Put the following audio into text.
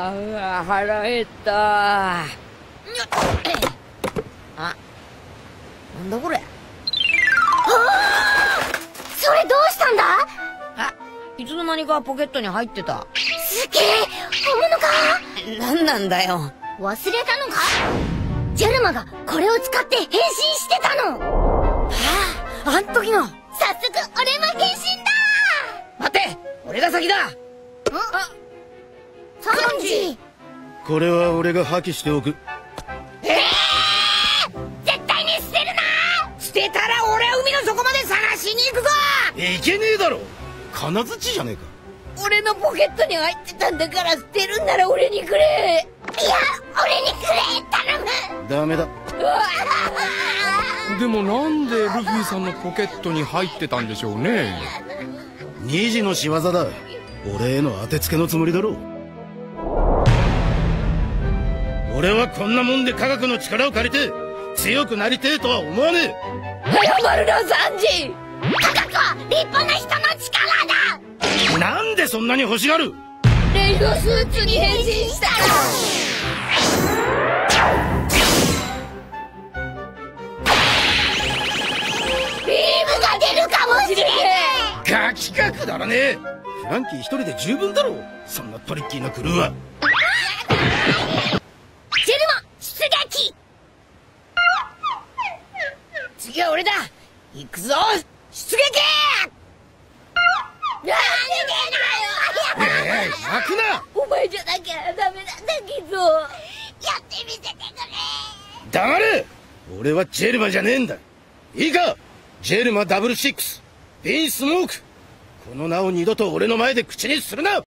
腹減った。なんだこれ。 それどうしたんだ？ いつの間にかポケットに入ってた。 すげえ、本物か？ なんなんだよ。 忘れたのか？ジェルマがこれを使って変身してたの。 あん時の。 早速俺も変身だ。 待て、俺が先だ。 サンジ。 これは俺が破棄しておく。 絶対に捨てるな。 捨てたら俺は海の底まで探しに行くぞ。 いけねえだろ、金槌じゃねえか。 俺のポケットに入ってたんだから捨てるんなら俺にくれ。 いや、俺にくれ、頼む。 ダメだ。 でもなんでルフィさんのポケットに入ってたんでしょうね。 二次の仕業だ。俺への当てつけのつもりだろう。俺はこんなもんで科学の力を借りて強くなりてえとは思わねえ。 謝るなサンジ。 科学は立派な人の力だ。 なんでそんなに欲しがる？ レイドスーツに変身したらビームが出るかもしれねえ。ガキかくだらねえ。フランキー一人で十分だろう、そんなトリッキーなクルーは。 ジェルマ出撃。 次は俺だ。行くぞ、出撃。 泣くな。 お前じゃなきゃダメなんだけど。 やってみせてくれ。 黙れ。俺はジェルマじゃねえんだ。いいか、ジェルマ66ビンスモーク、この名を二度と俺の前で口にするな。